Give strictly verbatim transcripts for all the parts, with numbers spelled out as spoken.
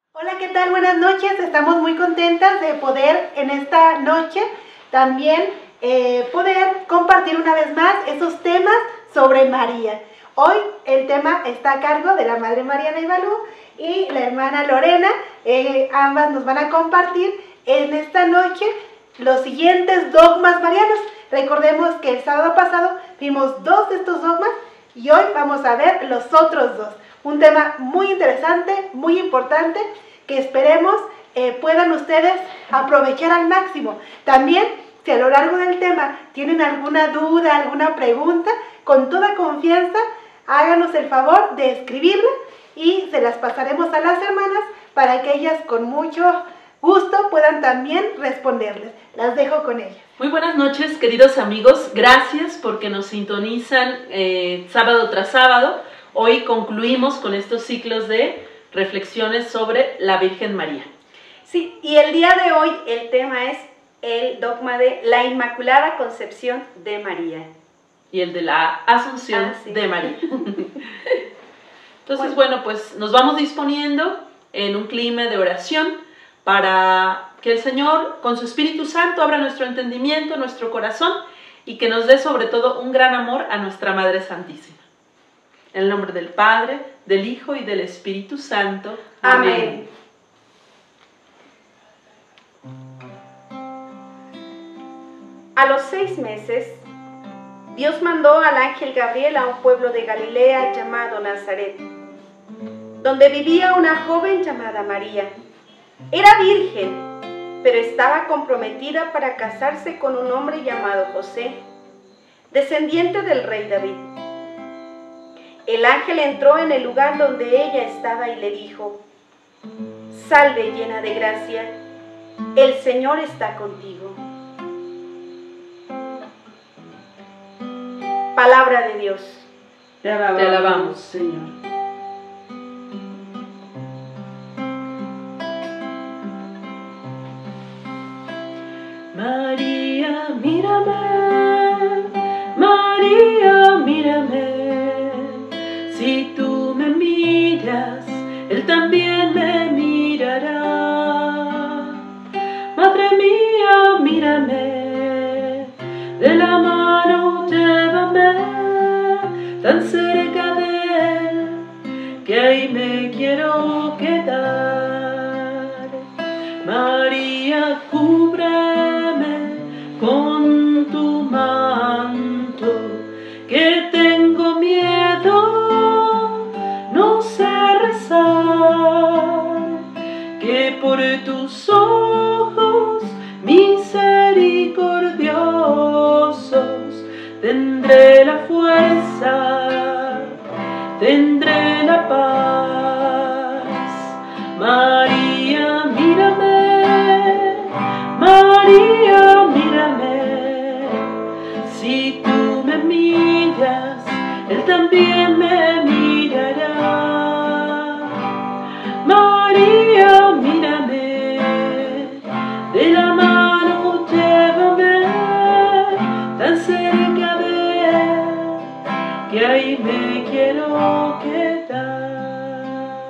Hola, ¿qué tal? Buenas noches. Estamos muy contentas de poder en esta noche también eh, poder compartir una vez más esos temas sobre María. Hoy el tema está a cargo de la Madre Mariana Ibalú y la hermana Lorena. Eh, ambas nos van a compartir en esta noche los siguientes dogmas marianos. Recordemos que el sábado pasado vimos dos de estos dogmas y hoy vamos a ver los otros dos. Un tema muy interesante, muy importante, que esperemos eh, puedan ustedes aprovechar al máximo. También, si a lo largo del tema tienen alguna duda, alguna pregunta, con toda confianza, háganos el favor de escribirla y se las pasaremos a las hermanas para que ellas con mucho gusto puedan también responderles. Las dejo con ellas. Muy buenas noches, queridos amigos. Gracias porque nos sintonizan eh, sábado tras sábado. Hoy concluimos con estos ciclos de reflexiones sobre la Virgen María. Sí, y el día de hoy el tema es el dogma de la Inmaculada Concepción de María. Y el de la Asunción ah, sí. de María. Entonces, bueno. bueno, pues nos vamos disponiendo en un clima de oración para que el Señor, con su Espíritu Santo, abra nuestro entendimiento, nuestro corazón y que nos dé sobre todo un gran amor a nuestra Madre Santísima. En el nombre del Padre, del Hijo y del Espíritu Santo. Amén. A los seis meses, Dios mandó al ángel Gabriel a un pueblo de Galilea llamado Nazaret, donde vivía una joven llamada María. Era virgen, pero estaba comprometida para casarse con un hombre llamado José, descendiente del rey David. El ángel entró en el lugar donde ella estaba y le dijo: Salve llena de gracia, el Señor está contigo. Palabra de Dios. Te alabamos, Te alabamos Señor. María, mírame, María, mírame. Si tú me miras, Él también me mirará. Madre mía, mírame, de la mano llévame, tan cerca de Él, que ahí me quiero quedar. María, cúbreme con tu manto, que tengo miedo. Que por tus ojos misericordiosos tendré la fuerza, tendré la paz. María, mírame, María, mírame. Si tú me miras, Él también me mirará. María, mírame, de la mano llévame, tan cerca de Él, que ahí me quiero quedar.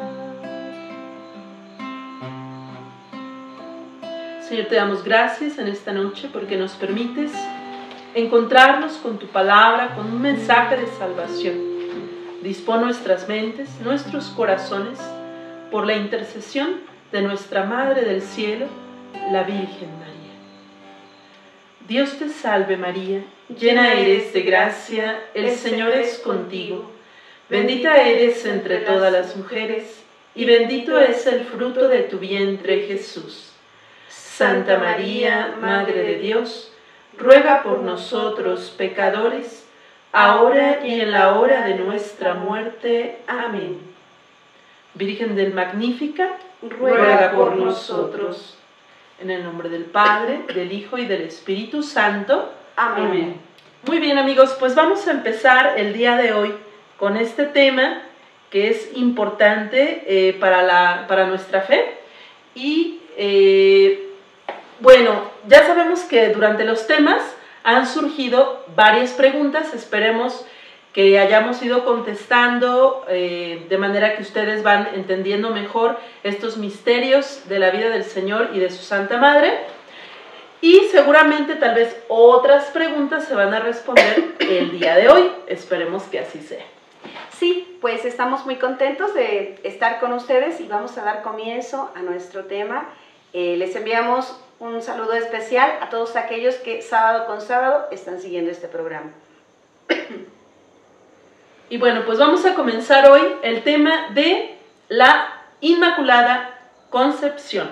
Señor, te damos gracias en esta noche porque nos permites encontrarnos con tu palabra, con un mensaje de salvación. Dispón nuestras mentes, nuestros corazones, por la intercesión de nuestra Madre del Cielo, la Virgen María. Dios te salve María, llena eres de gracia, el Señor es contigo. Bendita eres entre todas las mujeres, y bendito es el fruto de tu vientre Jesús. Santa María, Madre de Dios, ruega por nosotros pecadores, ahora y en la hora de nuestra muerte. Amén. Virgen del Magnífica, ruega por nosotros. En el nombre del Padre, del Hijo y del Espíritu Santo. Amén. Amén. Muy bien, amigos, pues vamos a empezar el día de hoy con este tema que es importante eh, para, la, para nuestra fe. Y eh, bueno, ya sabemos que durante los temas han surgido varias preguntas. Esperemos que hayamos ido contestando eh, de manera que ustedes van entendiendo mejor estos misterios de la vida del Señor y de su Santa Madre. Y seguramente tal vez otras preguntas se van a responder el día de hoy. Esperemos que así sea. Sí, pues estamos muy contentos de estar con ustedes y vamos a dar comienzo a nuestro tema. Eh, les enviamos un saludo especial a todos aquellos que sábado con sábado están siguiendo este programa. Y bueno, pues vamos a comenzar hoy el tema de la Inmaculada Concepción,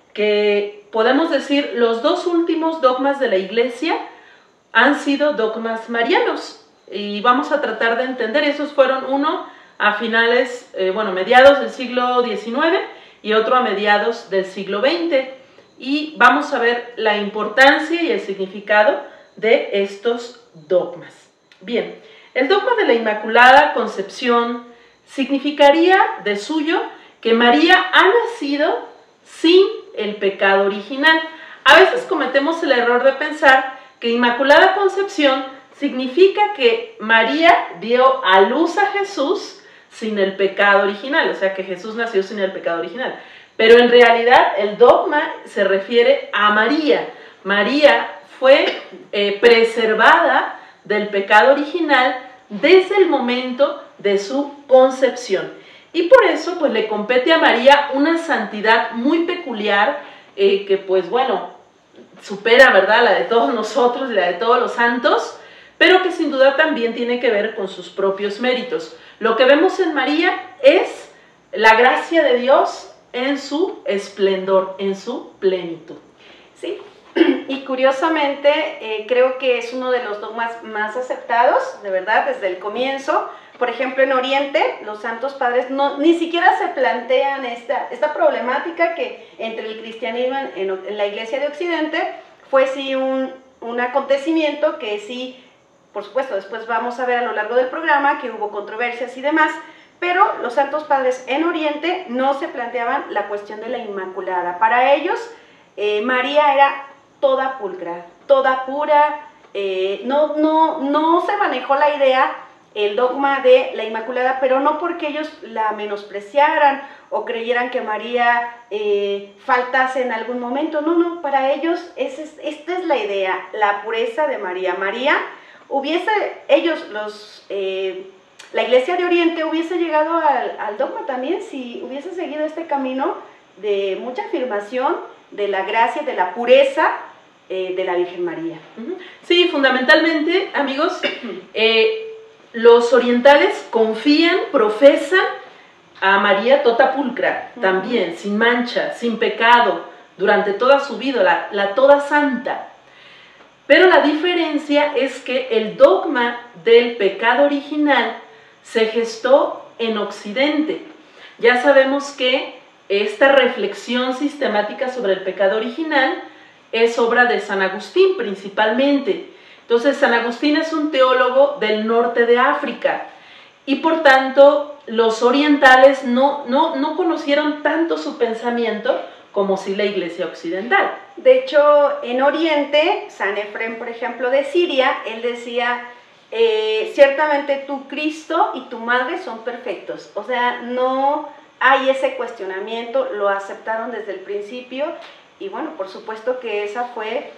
que podemos decir los dos últimos dogmas de la Iglesia han sido dogmas marianos. Y vamos a tratar de entender, esos fueron uno a finales, eh, bueno, mediados del siglo diecinueve y otro a mediados del siglo veinte. Y vamos a ver la importancia y el significado de estos dogmas. Bien, el dogma de la Inmaculada Concepción significaría de suyo que María ha nacido sin el pecado original. A veces cometemos el error de pensar que Inmaculada Concepción significa que María dio a luz a Jesús sin el pecado original, o sea que Jesús nació sin el pecado original. Pero en realidad el dogma se refiere a María. María fue eh, preservada del pecado original desde el momento de su concepción. Y por eso pues le compete a María una santidad muy peculiar eh, que pues bueno, supera, ¿verdad?, la de todos nosotros y la de todos los santos, pero que sin duda también tiene que ver con sus propios méritos. Lo que vemos en María es la gracia de Dios en su esplendor, en su plenitud. Sí, y curiosamente eh, creo que es uno de los dogmas más aceptados, de verdad, desde el comienzo. Por ejemplo, en Oriente, los santos padres no, ni siquiera se plantean esta, esta problemática que entre el cristianismo en, en la Iglesia de Occidente fue sí un, un acontecimiento que sí, por supuesto, después vamos a ver a lo largo del programa que hubo controversias y demás, pero los santos padres en Oriente no se planteaban la cuestión de la Inmaculada. Para ellos, eh, María era toda pulcra, toda pura, eh, no, no, no se manejó la idea, el dogma de la Inmaculada, pero no porque ellos la menospreciaran o creyeran que María eh, faltase en algún momento, no, no, para ellos es, es, esta es la idea, la pureza de María. María hubiese, ellos, los, eh, la Iglesia de Oriente hubiese llegado al, al dogma también si hubiese seguido este camino de mucha afirmación de la gracia, de la pureza eh, de la Virgen María. Sí, fundamentalmente, amigos, eh, los orientales confían, profesan a María tota pulcra, uh-huh. también, sin mancha, sin pecado, durante toda su vida, la, la toda santa. Pero la diferencia es que el dogma del pecado original se gestó en Occidente. Ya sabemos que esta reflexión sistemática sobre el pecado original es obra de San Agustín principalmente. Entonces, San Agustín es un teólogo del norte de África y por tanto los orientales no, no, no conocieron tanto su pensamiento como sí la Iglesia occidental. De hecho, en Oriente, San Efrén, por ejemplo, de Siria, él decía, eh, ciertamente tu Cristo y tu Madre son perfectos. O sea, no hay ese cuestionamiento, lo aceptaron desde el principio y bueno, por supuesto que esa fue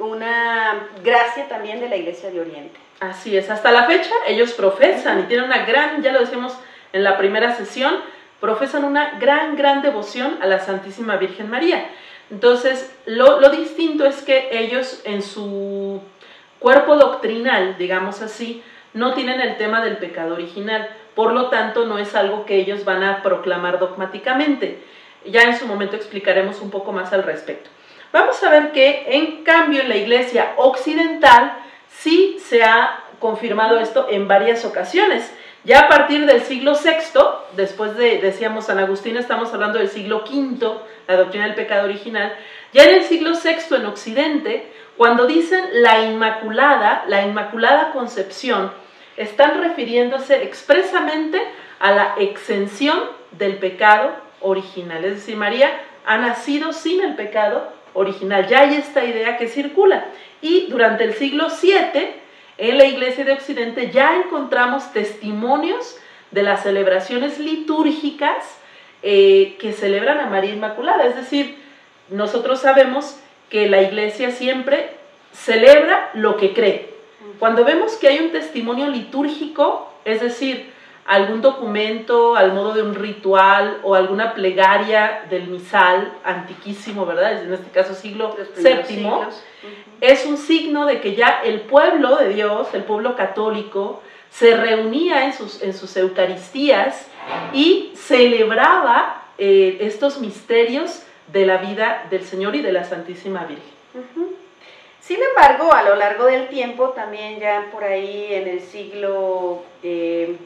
una gracia también de la Iglesia de Oriente. Así es, hasta la fecha ellos profesan y tienen una gran, ya lo decíamos en la primera sesión, profesan una gran, gran devoción a la Santísima Virgen María. Entonces, lo, lo distinto es que ellos en su cuerpo doctrinal, digamos así, no tienen el tema del pecado original, por lo tanto no es algo que ellos van a proclamar dogmáticamente. Ya en su momento explicaremos un poco más al respecto. Vamos a ver que, en cambio, en la Iglesia occidental sí se ha confirmado esto en varias ocasiones. Ya a partir del siglo sexto, después de, decíamos, San Agustín, estamos hablando del siglo quinto, la doctrina del pecado original, ya en el siglo sexto en Occidente, cuando dicen la Inmaculada, la Inmaculada Concepción, están refiriéndose expresamente a la exención del pecado original. Es decir, María ha nacido sin el pecado original. Ya hay esta idea que circula. Y durante el siglo siete en la Iglesia de Occidente ya encontramos testimonios de las celebraciones litúrgicas eh, que celebran a María Inmaculada. Es decir, nosotros sabemos que la Iglesia siempre celebra lo que cree. Cuando vemos que hay un testimonio litúrgico, es decir, algún documento al modo de un ritual o alguna plegaria del misal antiquísimo, ¿verdad? En este caso siglo séptimo, uh-huh. Es un signo de que ya el pueblo de Dios, el pueblo católico, se reunía en sus, en sus eucaristías y celebraba eh, estos misterios de la vida del Señor y de la Santísima Virgen. Uh-huh. Sin embargo, a lo largo del tiempo, también ya por ahí en el siglo eh,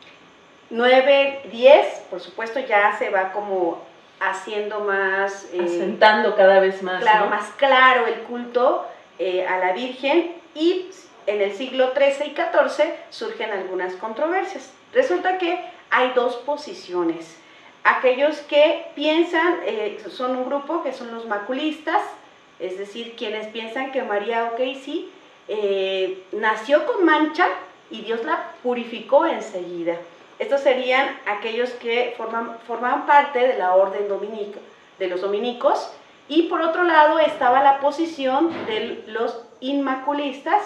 nueve, diez, por supuesto ya se va como haciendo más... Eh, asentando cada vez más. Claro, ¿no? más claro el culto eh, a la Virgen, y en el siglo trece y catorce surgen algunas controversias. Resulta que hay dos posiciones. Aquellos que piensan, eh, son un grupo que son los maculistas, es decir, quienes piensan que María, ok, sí, eh, nació con mancha y Dios la purificó enseguida. Estos serían aquellos que forman, forman parte de la orden dominico, de los dominicos, y por otro lado estaba la posición de los inmaculistas,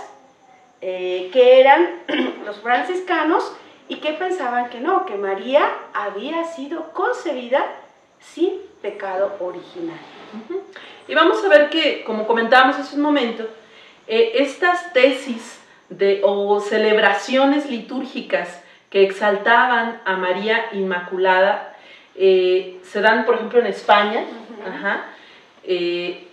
eh, que eran los franciscanos, y que pensaban que no, que María había sido concebida sin pecado original. Uh-huh. Y vamos a ver que, como comentábamos hace un momento, eh, estas tesis de, o celebraciones litúrgicas que exaltaban a María Inmaculada eh, se dan, por ejemplo, en España, uh-huh. Ajá, eh,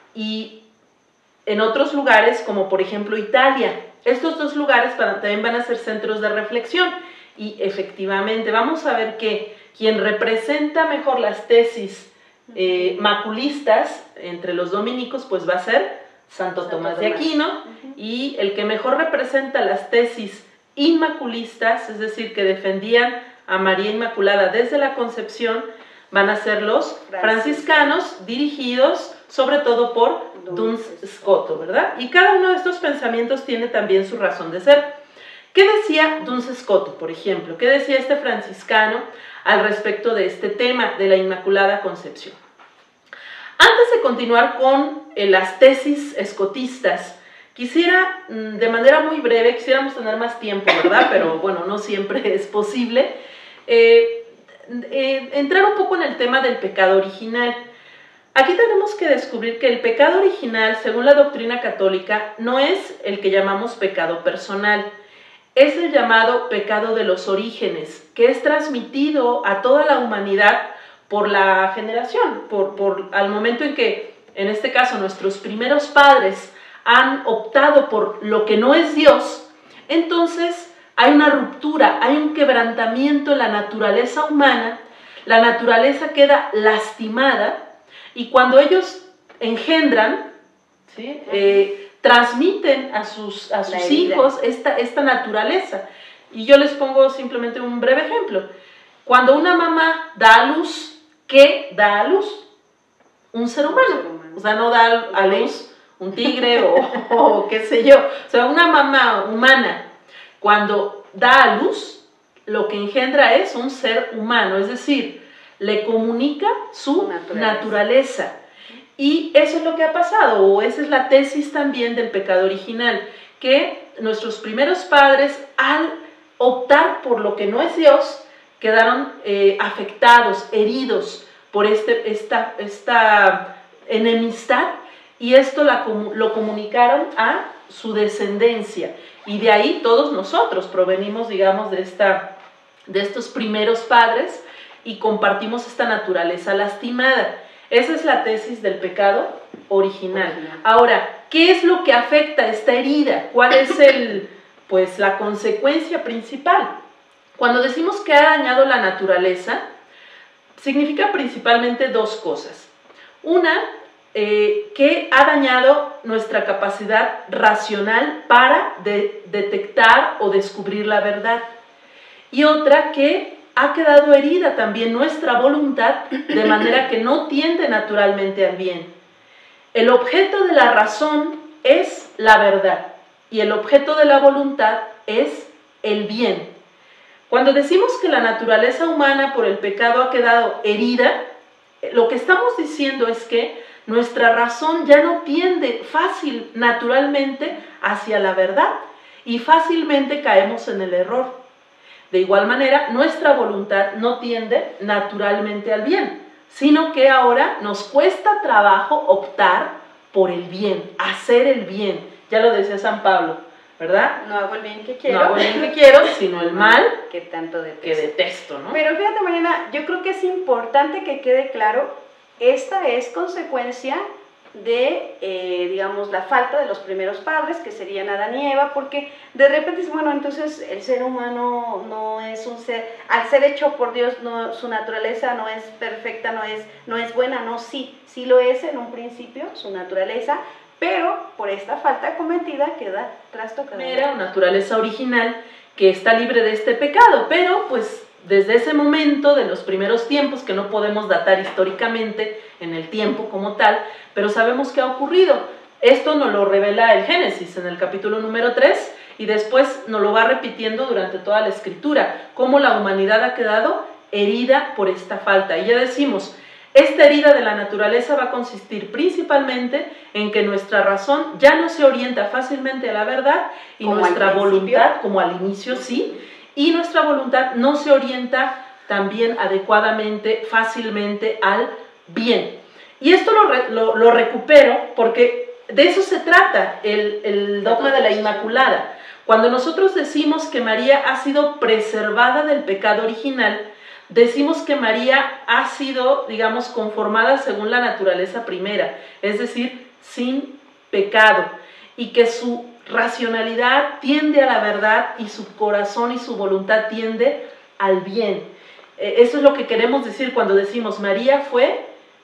y en otros lugares, como por ejemplo Italia. Estos dos lugares para, también van a ser centros de reflexión, y efectivamente vamos a ver que quien representa mejor las tesis Eh, maculistas entre los dominicos, pues va a ser Santo, Santo Tomás, Tomás de Aquino, uh-huh. Y el que mejor representa las tesis inmaculistas, es decir, que defendían a María Inmaculada desde la concepción, van a ser los franciscanos, dirigidos sobre todo por Duns Scoto, ¿verdad? Y cada uno de estos pensamientos tiene también su razón de ser. ¿Qué decía Duns Scoto, por ejemplo? ¿Qué decía este franciscano al respecto de este tema de la Inmaculada Concepción? Antes de continuar con eh, las tesis escotistas, quisiera, de manera muy breve, quisiéramos tener más tiempo, ¿verdad? Pero bueno, no siempre es posible, eh, eh, entrar un poco en el tema del pecado original. Aquí tenemos que descubrir que el pecado original, según la doctrina católica, no es el que llamamos pecado personal. Es el llamado pecado de los orígenes, que es transmitido a toda la humanidad por la generación, por, por al momento en que, en este caso, nuestros primeros padres han optado por lo que no es Dios, entonces hay una ruptura, hay un quebrantamiento en la naturaleza humana, la naturaleza queda lastimada, y cuando ellos engendran, ¿sí? eh, transmiten a sus, a sus hijos esta, esta naturaleza. Y yo les pongo simplemente un breve ejemplo. Cuando una mamá da a luz, ¿qué da a luz? Un ser humano. Un ser humano. O sea, no da a luz un tigre o, o qué sé yo. O sea, una mamá humana, cuando da a luz, lo que engendra es un ser humano. Es decir, le comunica su naturaleza. naturaleza. Y eso es lo que ha pasado, o esa es la tesis también del pecado original, que nuestros primeros padres, al optar por lo que no es Dios, quedaron eh, afectados, heridos por este, esta, esta enemistad, y esto la, lo comunicaron a su descendencia. Y de ahí todos nosotros provenimos, digamos, de, esta, de estos primeros padres, y compartimos esta naturaleza lastimada. Esa es la tesis del pecado original. Ahora, ¿qué es lo que afecta esta herida? ¿Cuál es el, pues, la consecuencia principal? Cuando decimos que ha dañado la naturaleza, significa principalmente dos cosas. Una, eh, que ha dañado nuestra capacidad racional para de, detectar o descubrir la verdad. Y otra, que ha quedado herida también nuestra voluntad, de manera que no tiende naturalmente al bien. El objeto de la razón es la verdad, y el objeto de la voluntad es el bien. Cuando decimos que la naturaleza humana por el pecado ha quedado herida, lo que estamos diciendo es que nuestra razón ya no tiende fácil, naturalmente, hacia la verdad y fácilmente caemos en el error. De igual manera, nuestra voluntad no tiende naturalmente al bien, sino que ahora nos cuesta trabajo optar por el bien, hacer el bien. Ya lo decía San Pablo, ¿verdad? No hago el bien que quiero. No hago el bien que quiero, sino el mal que tanto detesto. que detesto, ¿no? Pero fíjate, Mariana, yo creo que es importante que quede claro, esta es consecuencia de, eh, digamos, la falta de los primeros padres, que serían Adán y Eva, porque de repente, bueno, entonces el ser humano no es un ser, al ser hecho por Dios, no, su naturaleza no es perfecta, no es, no es buena, no, sí, sí lo es en un principio, su naturaleza, pero por esta falta cometida queda trastocada. Era una naturaleza original que está libre de este pecado, pero pues desde ese momento de los primeros tiempos, que no podemos datar históricamente en el tiempo como tal, pero sabemos que ha ocurrido. Esto nos lo revela el Génesis en el capítulo número tres y después nos lo va repitiendo durante toda la escritura, cómo la humanidad ha quedado herida por esta falta. Y ya decimos, esta herida de la naturaleza va a consistir principalmente en que nuestra razón ya no se orienta fácilmente a la verdad y como nuestra voluntad, como al inicio sí, y nuestra voluntad no se orienta también adecuadamente, fácilmente al bien. Y esto lo, re, lo, lo recupero porque de eso se trata el, el dogma de la Inmaculada. Cuando nosotros decimos que María ha sido preservada del pecado original, decimos que María ha sido, digamos, conformada según la naturaleza primera, es decir, sin pecado, y que su racionalidad tiende a la verdad y su corazón y su voluntad tiende al bien. Eh, eso es lo que queremos decir cuando decimos María fue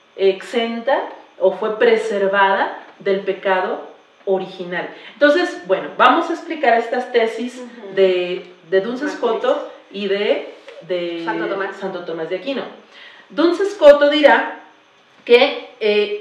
exenta o fue preservada del pecado original. Entonces, bueno, vamos a explicar estas tesis uh-huh. de, de Duns Scoto y de, de Santo Tomás. Santo Tomás de Aquino. Duns Scoto dirá que eh,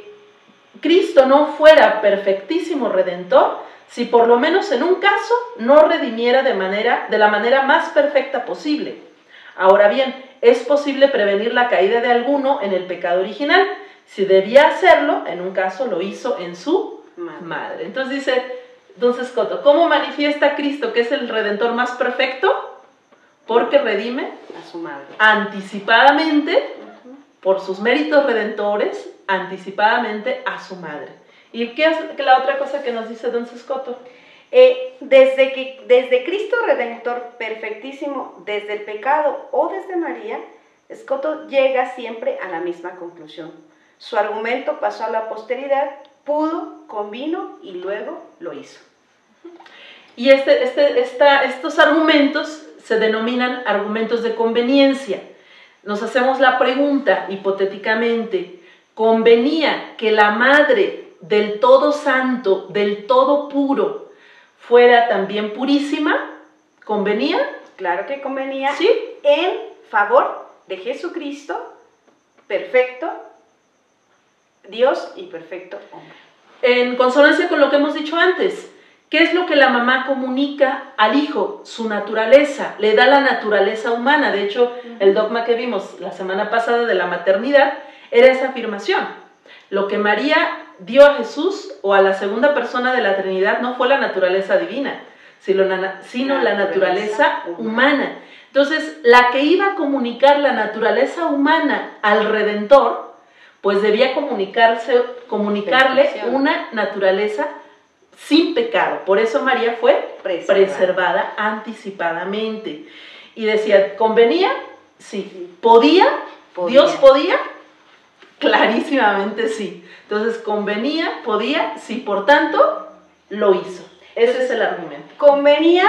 Cristo no fuera perfectísimo redentor si por lo menos en un caso no redimiera de, manera, de la manera más perfecta posible. Ahora bien, es posible prevenir la caída de alguno en el pecado original. Si debía hacerlo, en un caso lo hizo en su madre. madre. Entonces dice Duns Scoto, ¿cómo manifiesta Cristo que es el Redentor más perfecto? Porque redime a su madre. Anticipadamente, uh-huh. por sus méritos redentores, anticipadamente a su madre. ¿Y qué es la otra cosa que nos dice Duns Scoto? Eh, desde, que, desde Cristo Redentor perfectísimo, desde el pecado o desde María, Scoto llega siempre a la misma conclusión. Su argumento pasó a la posteridad, pudo, convino y luego lo hizo. Y este, este, esta, estos argumentos se denominan argumentos de conveniencia. Nos hacemos la pregunta, hipotéticamente, ¿convenía que la madre del todo santo, del todo puro, fuera también purísima? ¿Convenía? Claro que convenía. ¿Sí? En favor de Jesucristo, perfecto Dios y perfecto hombre. En consonancia con lo que hemos dicho antes, ¿qué es lo que la mamá comunica al hijo? Su naturaleza, le da la naturaleza humana. De hecho, uh-huh. el dogma que vimos la semana pasada de la maternidad era esa afirmación. Lo que María dio a Jesús o a la segunda persona de la Trinidad no fue la naturaleza divina, sino la, sino la naturaleza humana. Entonces, la que iba a comunicar la naturaleza humana al Redentor, pues debía comunicarse, comunicarle una naturaleza sin pecado. Por eso María fue preservada, preservada anticipadamente. Y decía, ¿convenía? Sí. ¿Podía? podía. ¿Dios podía? Clarísimamente sí. Entonces, convenía, podía, sí, por tanto, lo hizo. Ese Entonces, es el argumento. Convenía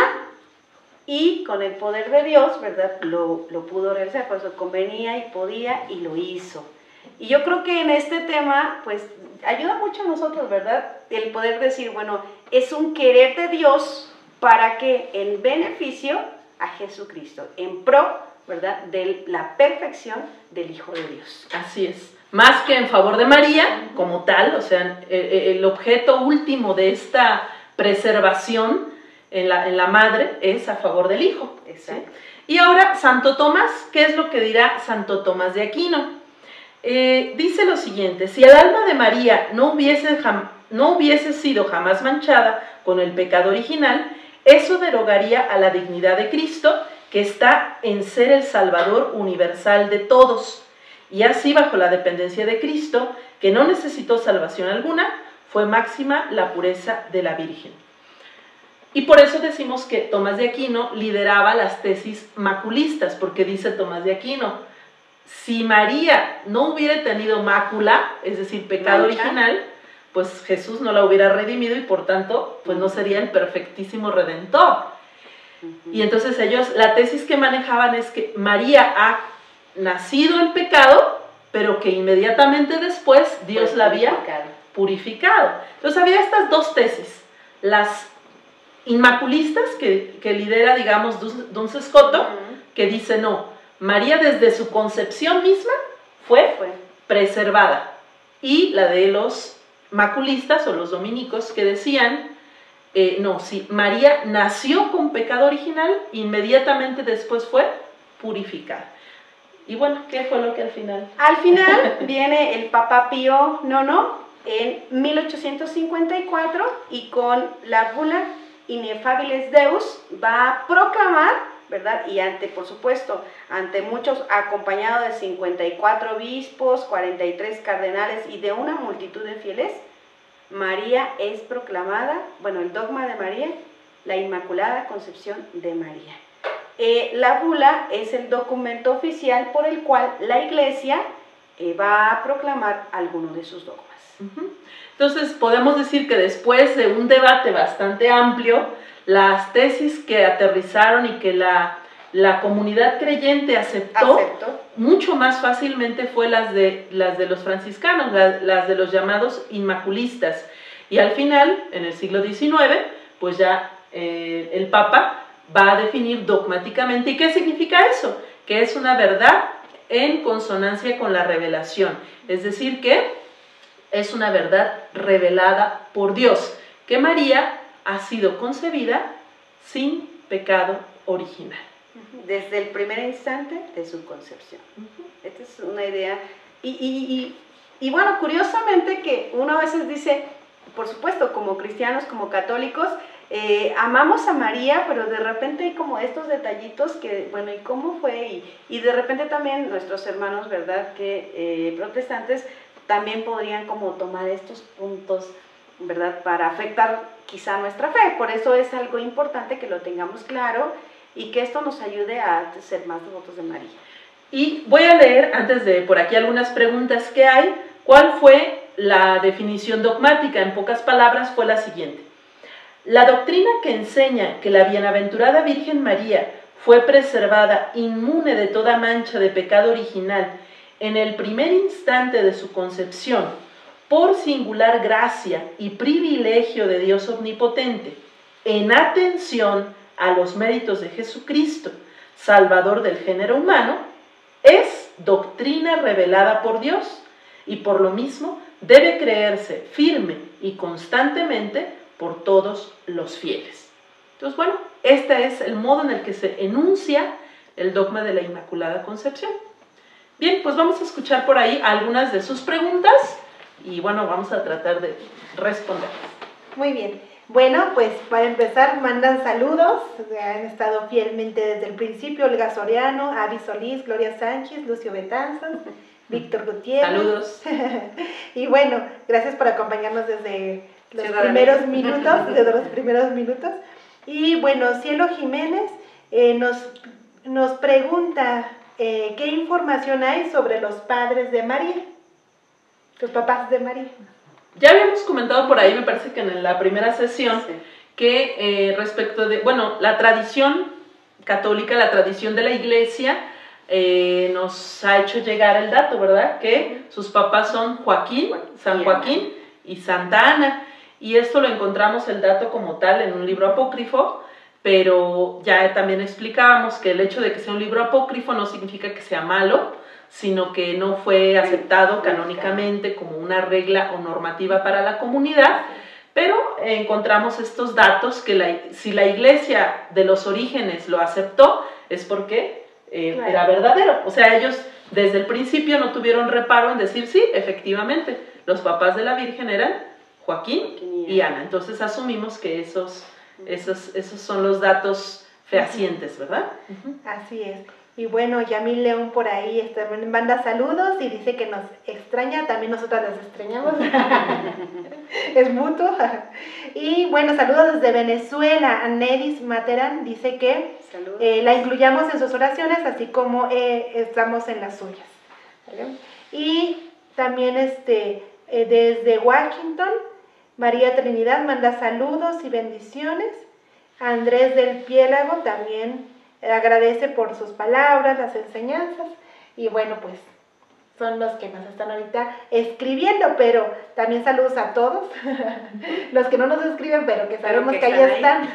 y con el poder de Dios, ¿verdad? Lo, lo pudo realizar, por eso convenía y podía y lo hizo. Y yo creo que en este tema, pues, ayuda mucho a nosotros, ¿verdad? El poder decir, bueno, es un querer de Dios para que en beneficio a Jesucristo, en pro, ¿verdad?, de la perfección del Hijo de Dios. Así es. Más que en favor de María, como tal, o sea, el objeto último de esta preservación en la, en la madre es a favor del hijo. Exacto. ¿Sí? Y ahora, Santo Tomás, ¿qué es lo que dirá Santo Tomás de Aquino? Eh, dice lo siguiente: si el alma de María no hubiese, no hubiese sido jamás manchada con el pecado original, eso derogaría a la dignidad de Cristo, que está en ser el Salvador universal de todos. Y así, bajo la dependencia de Cristo, que no necesitó salvación alguna, fue máxima la pureza de la Virgen. Y por eso decimos que Tomás de Aquino lideraba las tesis maculistas, porque dice Tomás de Aquino, si María no hubiera tenido mácula, es decir, pecado Mancha. original, pues Jesús no la hubiera redimido y por tanto, pues no sería el perfectísimo Redentor. Uh-huh. Y entonces ellos, la tesis que manejaban es que María ha nacido en pecado, pero que inmediatamente después Dios pues la había purificado. purificado. Entonces había estas dos tesis, las inmaculistas que, que lidera, digamos, Duns Scoto, uh-huh. que dice no, María desde su concepción misma fue, fue preservada, y la de los maculistas o los dominicos que decían eh, no, si María nació con pecado original, inmediatamente después fue purificada. Y bueno, ¿qué fue lo que al final? Al final viene el Papa Pío noveno en mil ochocientos cincuenta y cuatro y con la bula Inefabilis Deus va a proclamar, ¿verdad? Y ante, por supuesto, ante muchos, acompañado de cincuenta y cuatro obispos, cuarenta y tres cardenales y de una multitud de fieles, María es proclamada, bueno, el dogma de María, la Inmaculada Concepción de María. Eh, la bula es el documento oficial por el cual la Iglesia eh, va a proclamar alguno de sus dogmas. Uh-huh. Entonces podemos decir que después de un debate bastante amplio, las tesis que aterrizaron y que la, la comunidad creyente aceptó, Acepto. mucho más fácilmente fue las de, las de los franciscanos, las, las de los llamados inmaculistas. Y al final, en el siglo diecinueve, pues ya eh, el Papa va a definir dogmáticamente. ¿Y qué significa eso? Que es una verdad en consonancia con la revelación. Es decir, que es una verdad revelada por Dios, que María ha sido concebida sin pecado original. Desde el primer instante de su concepción. Uh-huh. Esta es una idea. Y, y, y, y bueno, curiosamente que uno a veces dice, por supuesto, como cristianos, como católicos, eh, amamos a María, pero de repente hay como estos detallitos que, bueno, ¿y cómo fue? Y, y de repente también nuestros hermanos, ¿verdad?, que eh, protestantes también podrían como tomar estos puntos, ¿verdad?, para afectar quizá nuestra fe. Por eso es algo importante que lo tengamos claro y que esto nos ayude a ser más devotos de María. Y voy a leer, antes de por aquí, algunas preguntas que hay. ¿Cuál fue la definición dogmática? En pocas palabras fue la siguiente: la doctrina que enseña que la bienaventurada Virgen María fue preservada inmune de toda mancha de pecado original en el primer instante de su concepción, por singular gracia y privilegio de Dios omnipotente, en atención a los méritos de Jesucristo, Salvador del género humano, es doctrina revelada por Dios y por lo mismo debe creerse firme y constantemente por todos los fieles. Entonces, bueno, este es el modo en el que se enuncia el dogma de la Inmaculada Concepción. Bien, pues vamos a escuchar por ahí algunas de sus preguntas y bueno, vamos a tratar de responder. Muy bien. Bueno, pues para empezar mandan saludos, han estado fielmente desde el principio: Olga Soriano, Avi Solís, Gloria Sánchez, Lucio Betanzos, Víctor Gutiérrez. Saludos. Y bueno, gracias por acompañarnos desde los primeros minutos, desde los primeros minutos. Y bueno, Cielo Jiménez eh, nos, nos pregunta eh, ¿qué información hay sobre los padres de María? Los papás de María. Ya habíamos comentado por ahí, me parece que en la primera sesión, sí, que eh, respecto de, bueno, la tradición católica, la tradición de la Iglesia, eh, nos ha hecho llegar el dato, ¿verdad? Que sus papás son Joaquín, San Joaquín y Santa Ana. Y esto lo encontramos el dato como tal en un libro apócrifo, pero ya también explicábamos que el hecho de que sea un libro apócrifo no significa que sea malo, sino que no fue aceptado canónicamente como una regla o normativa para la comunidad, Pero eh, encontramos estos datos que la, si la iglesia de los orígenes lo aceptó, es porque eh, claro. era verdadero. O sea, ellos desde el principio no tuvieron reparo en decir, sí, efectivamente, los papás de la Virgen eran Joaquín, Joaquín y, y Ana. Entonces asumimos que esos, esos, esos son los datos fehacientes, ¿verdad? Uh-huh. Así es. Y bueno, Yamil León por ahí este, manda saludos y dice que nos extraña, también nosotras las extrañamos, es mutuo. Y bueno, saludos desde Venezuela, Anedis Materán dice que eh, la incluyamos en sus oraciones, así como eh, estamos en las suyas. ¿Vale? Y también este, eh, desde Washington, María Trinidad manda saludos y bendiciones. Andrés del Piélago también agradece por sus palabras, las enseñanzas, y bueno, pues son los que nos están ahorita escribiendo, pero también saludos a todos, los que no nos escriben, pero que sabemos pero que, que ahí están.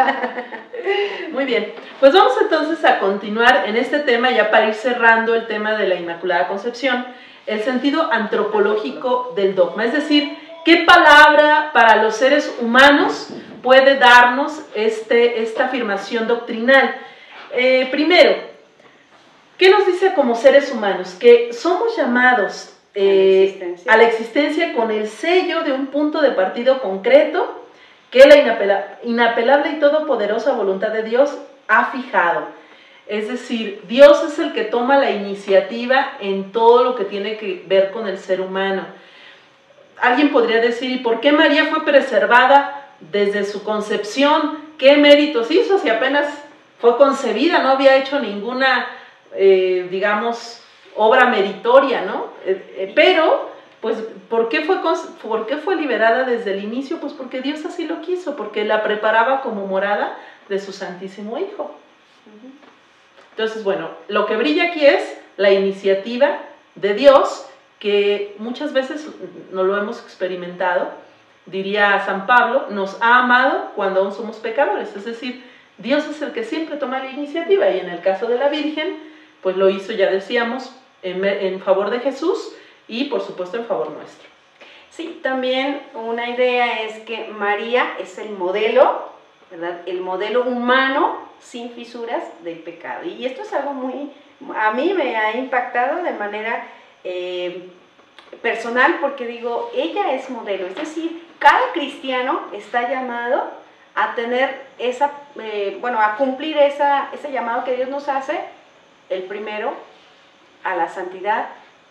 Muy bien, pues vamos entonces a continuar en este tema, ya para ir cerrando el tema de la Inmaculada Concepción, el sentido antropológico del dogma, es decir, ¿qué palabra para los seres humanos puede darnos este, esta afirmación doctrinal? Eh, primero, ¿qué nos dice como seres humanos? Que somos llamados eh, a la existencia con el sello de un punto de partida concreto que la inapela, inapelable y todopoderosa voluntad de Dios ha fijado. Es decir, Dios es el que toma la iniciativa en todo lo que tiene que ver con el ser humano. Alguien podría decir, ¿y por qué María fue preservada desde su concepción? ¿Qué méritos hizo si apenas fue concebida, no había hecho ninguna, eh, digamos, obra meritoria, ¿no? Eh, eh, pero, pues, ¿por qué, fue, ¿por qué fue liberada desde el inicio? Pues porque Dios así lo quiso, porque la preparaba como morada de su Santísimo Hijo. Entonces, bueno, lo que brilla aquí es la iniciativa de Dios, que muchas veces no lo hemos experimentado, diría San Pablo, nos ha amado cuando aún somos pecadores, es decir, Dios es el que siempre toma la iniciativa y en el caso de la Virgen, pues lo hizo, ya decíamos, en, en favor de Jesús y por supuesto en favor nuestro. Sí, también una idea es que María es el modelo, ¿verdad? El modelo humano sin fisuras del pecado. Y esto es algo muy, a mí me ha impactado de manera eh, personal porque digo, ella es modelo, es decir, cada cristiano está llamado a tener esa, eh, bueno, a cumplir esa, ese llamado que Dios nos hace, el primero, a la santidad,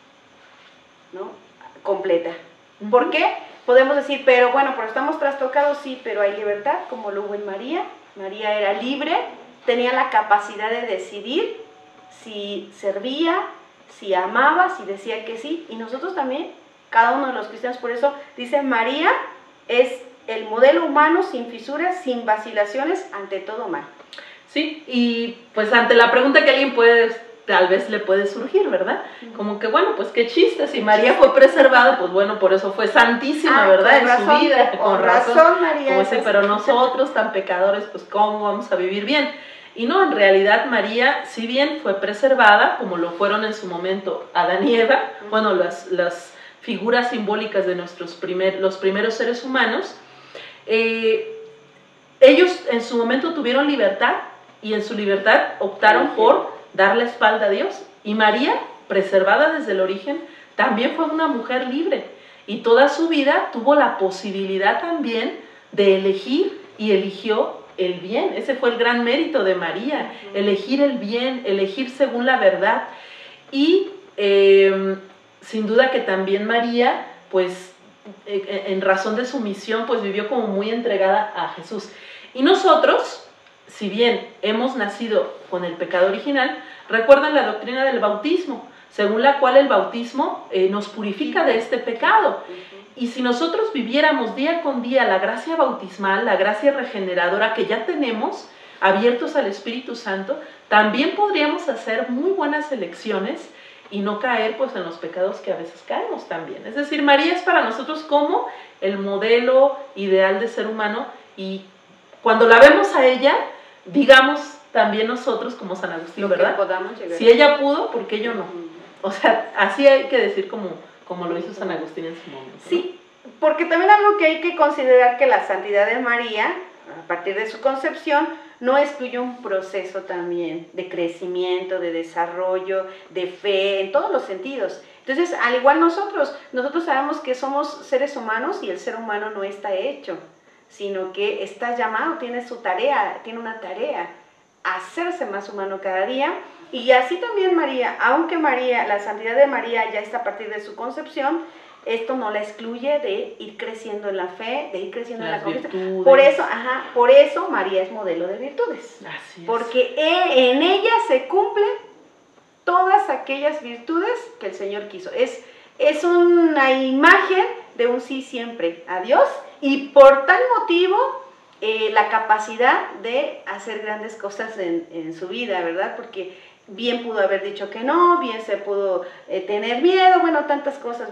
¿no? Completa. ¿Por qué? Podemos decir, pero bueno, pero estamos trastocados, sí, pero hay libertad, como lo hubo en María. María era libre, tenía la capacidad de decidir si servía, si amaba, si decía que sí, y nosotros también, cada uno de los cristianos, por eso dice, María es el modelo humano sin fisuras, sin vacilaciones, ante todo mal. Sí, y pues ante la pregunta que alguien puede, tal vez le puede surgir, ¿verdad? Como que bueno, pues qué chiste, si María fue preservada, pues bueno, por eso fue santísima, ah, ¿verdad? En razón, su vida, con, con razón, razón María. Como dice, pero nosotros tan pecadores, pues ¿cómo vamos a vivir bien? Y no, en realidad María, si bien fue preservada, como lo fueron en su momento Adán y Eva, uh-huh. bueno, las, las figuras simbólicas de nuestros primer, los primeros seres humanos, Eh, ellos en su momento tuvieron libertad y en su libertad optaron por dar la espalda a Dios, y María, preservada desde el origen, también fue una mujer libre y toda su vida tuvo la posibilidad también de elegir y eligió el bien. Ese fue el gran mérito de María, elegir el bien, elegir según la verdad. Y eh, sin duda que también María, pues en razón de su misión, pues vivió como muy entregada a Jesús. Y nosotros, si bien hemos nacido con el pecado original, recuerdan la doctrina del bautismo, según la cual el bautismo eh, nos purifica de este pecado. Y si nosotros viviéramos día con día la gracia bautismal, la gracia regeneradora que ya tenemos, abiertos al Espíritu Santo, también podríamos hacer muy buenas elecciones y no caer pues en los pecados que a veces caemos también. Es decir, María es para nosotros como el modelo ideal de ser humano, y cuando la vemos a ella, digamos también nosotros como San Agustín, ¿verdad? Si ella pudo, ¿por qué yo no? O sea, así hay que decir como, como lo hizo San Agustín en su momento, ¿no? Sí, porque también algo que hay que considerar que la santidad de María, a partir de su concepción, no excluye un proceso también de crecimiento, de desarrollo, de fe, en todos los sentidos. Entonces, al igual nosotros, nosotros sabemos que somos seres humanos y el ser humano no está hecho, sino que está llamado, tiene su tarea, tiene una tarea, hacerse más humano cada día. Y así también María, aunque María, la santidad de María ya está a partir de su concepción, esto no la excluye de ir creciendo en la fe, de ir creciendo Las en la confianza. virtudes. Por eso, ajá, por eso María es modelo de virtudes. Así es. Porque e- en ella se cumplen todas aquellas virtudes que el Señor quiso. Es, es una imagen de un sí siempre a Dios, y por tal motivo eh, la capacidad de hacer grandes cosas en, en su vida, ¿verdad? Porque bien pudo haber dicho que no, bien se pudo eh, tener miedo, bueno, tantas cosas,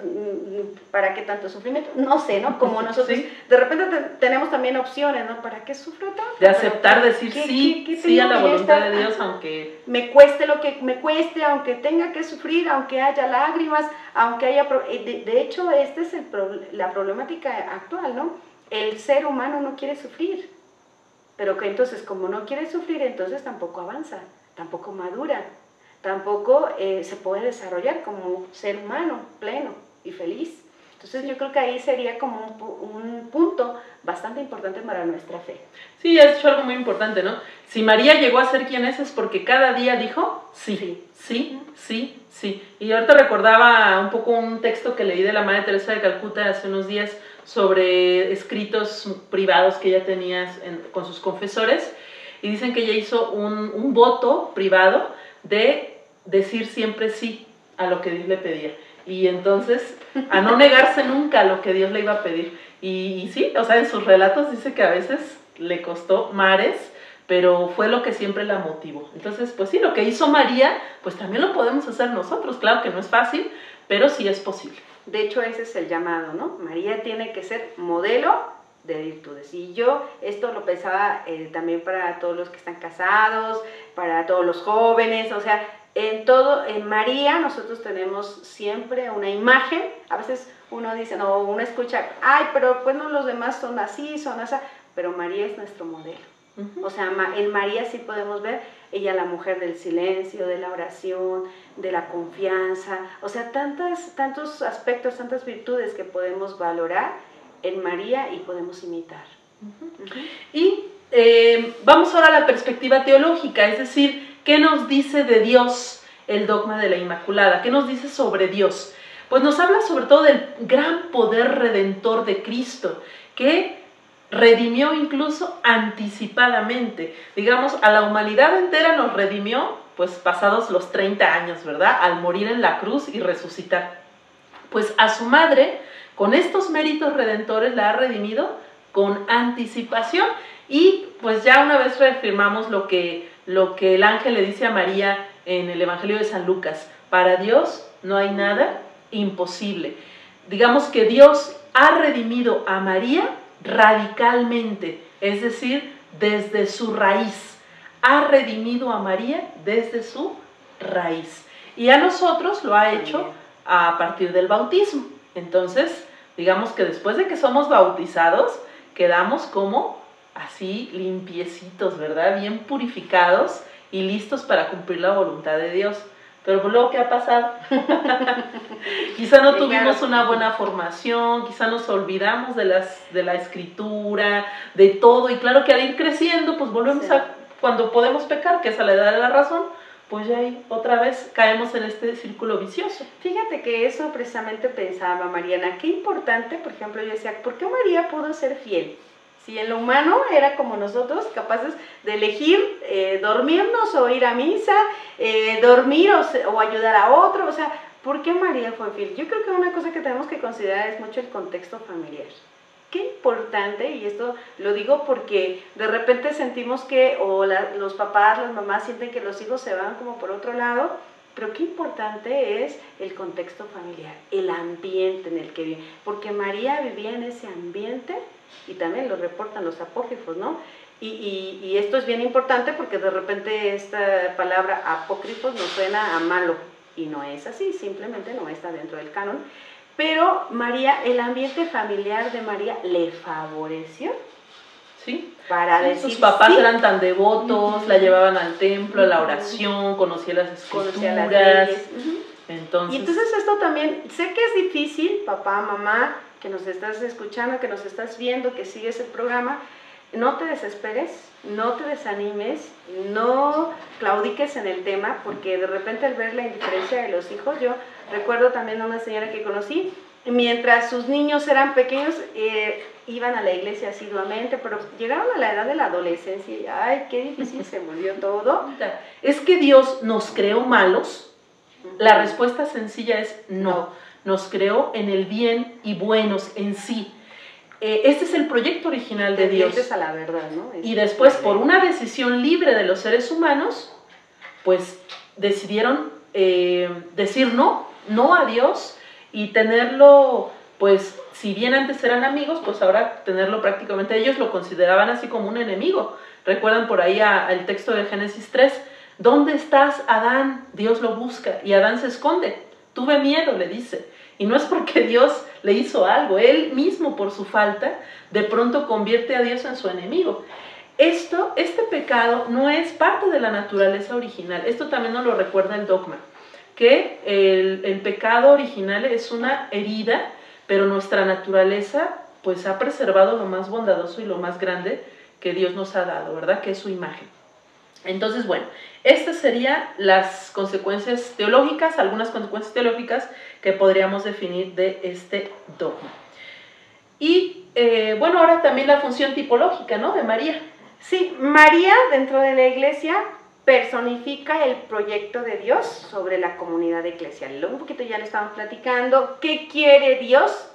¿para qué tanto sufrimiento? No sé, ¿no? Como nosotros Sí. de repente te, tenemos también opciones, ¿no? ¿Para qué sufro tanto? De aceptar, Pero, decir ¿qué- sí, qué- qué sí a tengo la que yo voluntad estar- de Dios, ajá, aunque me cueste lo que me cueste, aunque tenga que sufrir, aunque haya lágrimas, aunque haya... pro- eh, De, de hecho, esta es el pro- la problemática actual, ¿no? El ser humano no quiere sufrir, pero que entonces como no quiere sufrir, entonces tampoco avanza, tampoco madura, tampoco eh, se puede desarrollar como ser humano pleno y feliz. Entonces yo creo que ahí sería como un, pu- un punto bastante importante para nuestra fe. sí, has dicho algo muy importante, ¿no? Si María llegó a ser quien es, es porque cada día dijo sí, Sí. sí, sí, sí. Y ahorita recordaba un poco un texto que leí de la Madre Teresa de Calcuta hace unos días sobre escritos privados que ella tenía en- con sus confesores, y dicen que ella hizo un, un voto privado de decir siempre sí a lo que Dios le pedía. Y entonces, a no negarse nunca a lo que Dios le iba a pedir. Y, y sí, o sea, en sus relatos dice que a veces le costó mares, pero fue lo que siempre la motivó. Entonces, pues sí, lo que hizo María, pues también lo podemos hacer nosotros. Claro que no es fácil, pero sí es posible. De hecho, ese es el llamado, ¿no? María tiene que ser modelo de virtudes. Y yo esto lo pensaba eh, también para todos los que están casados, para todos los jóvenes, o sea, en todo, en María nosotros tenemos siempre una imagen. A veces uno dice, no, uno escucha, ay, pero pues no, los demás son así, son así, pero María es nuestro modelo. Uh-huh. O sea, en María sí podemos ver, ella la mujer del silencio, de la oración, de la confianza, o sea, tantas, tantos aspectos, tantas virtudes que podemos valorar en María y podemos imitar. Uh-huh. Uh-huh. Y eh, vamos ahora a la perspectiva teológica, es decir, ¿qué nos dice de Dios el dogma de la Inmaculada? ¿Qué nos dice sobre Dios? Pues nos habla sobre todo del gran poder redentor de Cristo, que redimió incluso anticipadamente. Digamos, a la humanidad entera nos redimió, pues pasados los treinta años, ¿verdad? Al morir en la cruz y resucitar. Pues a su madre, con estos méritos redentores, la ha redimido con anticipación. Y pues ya una vez reafirmamos lo que, lo que el ángel le dice a María en el Evangelio de San Lucas: para Dios no hay nada imposible. Digamos que Dios ha redimido a María radicalmente, es decir, desde su raíz. Ha redimido a María desde su raíz. Y a nosotros lo ha hecho a partir del bautismo. Entonces, digamos que después de que somos bautizados, quedamos como así limpiecitos, ¿verdad? Bien purificados y listos para cumplir la voluntad de Dios. Pero pues luego, ¿qué ha pasado? Quizá no tuvimos una buena formación, quizá nos olvidamos de, las, de la escritura, de todo. Y claro que al ir creciendo, pues volvemos sí. a, cuando podemos pecar, que es a la edad de la razón, pues ya ahí otra vez caemos en este círculo vicioso. Fíjate que eso precisamente pensaba Mariana, qué importante, por ejemplo, yo decía, ¿por qué María pudo ser fiel? Si en lo humano era como nosotros, capaces de elegir eh, dormirnos o ir a misa, eh, dormir o, o ayudar a otro, o sea, ¿por qué María fue fiel? Yo creo que una cosa que tenemos que considerar es mucho el contexto familiar. Qué importante, y esto lo digo porque de repente sentimos que, o la, los papás, las mamás sienten que los hijos se van como por otro lado, pero qué importante es el contexto familiar, el ambiente en el que vive, porque María vivía en ese ambiente, y también lo reportan los apócrifos, ¿no? Y, y, y esto es bien importante porque de repente esta palabra apócrifos nos suena a malo, y no es así, simplemente no está dentro del canon. pero María, el ambiente familiar de María le favoreció. ¿Sí? Para sí, decir, sus papás sí. eran tan devotos, Uh-huh. la llevaban al templo, a la oración, conocía las escrituras. Conocía las leyes. Uh-huh. Entonces, y entonces esto también, sé que es difícil, papá, mamá, que nos estás escuchando, que nos estás viendo, que sigues el programa, no te desesperes, no te desanimes, no claudiques en el tema, porque de repente al ver la indiferencia de los hijos, yo recuerdo también a una señora que conocí, mientras sus niños eran pequeños, eh, iban a la iglesia asiduamente, pero llegaron a la edad de la adolescencia y ¡ay, qué difícil se volvió todo! Es que Dios nos creó malos. La respuesta sencilla es no. Nos creó en el bien y buenos en sí. Eh, este es el proyecto original de Dios. A la verdad, ¿no? Y después, por una decisión libre de los seres humanos, pues decidieron eh, decir no, no a Dios y tenerlo, pues, si bien antes eran amigos, pues ahora tenerlo prácticamente, ellos lo consideraban así como un enemigo. Recuerdan por ahí al texto de Génesis tres, ¿dónde estás, Adán? Dios lo busca y Adán se esconde. Tuve miedo, le dice. Y no es porque Dios le hizo algo, él mismo por su falta, de pronto convierte a Dios en su enemigo. Esto, este pecado no es parte de la naturaleza original. Esto también nos lo recuerda el dogma, que el, el pecado original es una herida, pero nuestra naturaleza pues ha preservado lo más bondadoso y lo más grande que Dios nos ha dado, ¿verdad? Que es su imagen. Entonces, bueno, estas serían las consecuencias teológicas, algunas consecuencias teológicas que podríamos definir de este dogma. Y, eh, bueno, ahora también la función tipológica, ¿no?, de María. Sí, María dentro de la iglesia personifica el proyecto de Dios sobre la comunidad eclesial. Luego un poquito ya le estamos platicando qué quiere Dios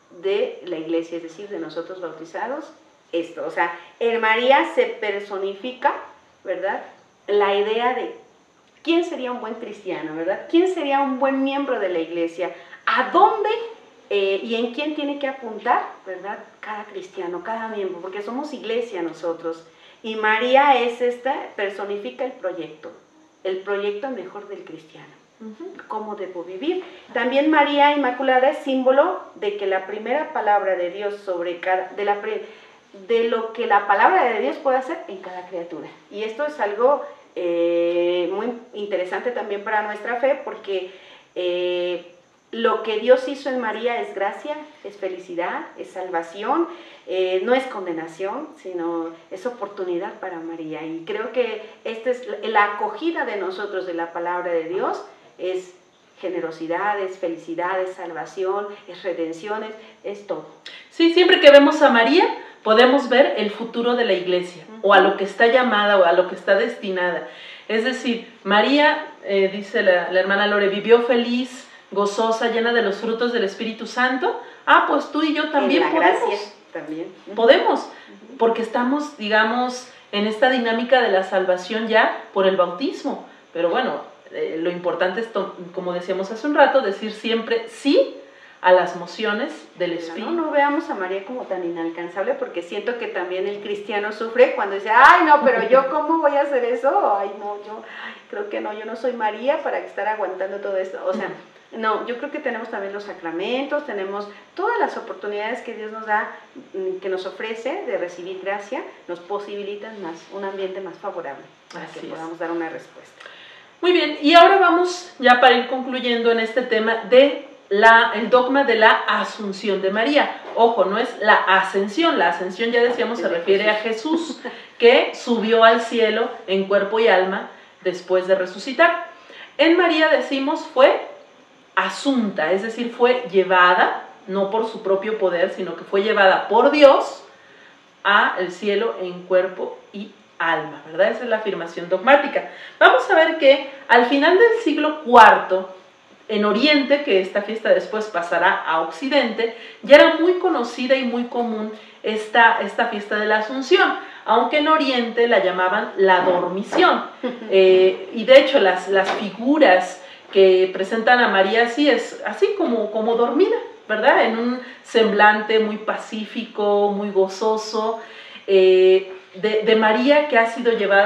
de la iglesia, es decir, de nosotros bautizados. Esto, o sea, en María se personifica, ¿verdad?, la idea de quién sería un buen cristiano, ¿verdad? ¿Quién sería un buen miembro de la iglesia? ¿A dónde eh, y en quién tiene que apuntar, ¿verdad?, cada cristiano, cada miembro? Porque somos iglesia nosotros. Y María es esta, personifica el proyecto, el proyecto mejor del cristiano. Uh-huh. ¿Cómo debo vivir? También María Inmaculada es símbolo de que la primera palabra de Dios sobre cada, de la de lo que la palabra de Dios puede hacer en cada criatura. Y esto es algo eh, muy interesante también para nuestra fe, porque eh, lo que Dios hizo en María es gracia, es felicidad, es salvación, eh, no es condenación, sino es oportunidad para María. Y creo que esta es la, la acogida de nosotros de la palabra de Dios, es generosidad, es felicidad, es salvación, es redención, es, es todo. Sí, siempre que vemos a María, podemos ver el futuro de la iglesia, uh-huh, o a lo que está llamada o a lo que está destinada. Es decir, María, eh, dice la, la hermana Lore, vivió feliz, gozosa, llena de los frutos del Espíritu Santo. Ah, pues tú y yo también en la podemos. Gracia, también. Uh-huh. Podemos, uh-huh, porque estamos, digamos, en esta dinámica de la salvación ya por el bautismo. Pero bueno, eh, lo importante es, como decíamos hace un rato, decir siempre sí a las mociones del Espíritu. No, no veamos a María como tan inalcanzable, porque siento que también el cristiano sufre cuando dice, ay no, pero yo cómo voy a hacer eso, ay no, yo ay, creo que no, yo no soy María para estar aguantando todo esto, o sea, no, yo creo que tenemos también los sacramentos, tenemos todas las oportunidades que Dios nos da, que nos ofrece de recibir gracia, nos posibilitan más, un ambiente más favorable para Así que es. podamos dar una respuesta. Muy bien, y ahora vamos ya para ir concluyendo en este tema de La, el dogma de la Asunción de María. Ojo, no es la ascensión, la ascensión ya decíamos se refiere a Jesús, que subió al cielo en cuerpo y alma después de resucitar. En María decimos fue asunta, es decir, fue llevada, no por su propio poder, sino que fue llevada por Dios al cielo en cuerpo y alma, ¿verdad? Esa es la afirmación dogmática. Vamos a ver que al final del siglo cuarto, en Oriente, que esta fiesta después pasará a Occidente, ya era muy conocida y muy común esta, esta fiesta de la Asunción, aunque en Oriente la llamaban la dormición. Eh, y de hecho las, las figuras que presentan a María así es así como, como dormida, ¿verdad? En un semblante muy pacífico, muy gozoso, eh, de, de María que ha sido llevada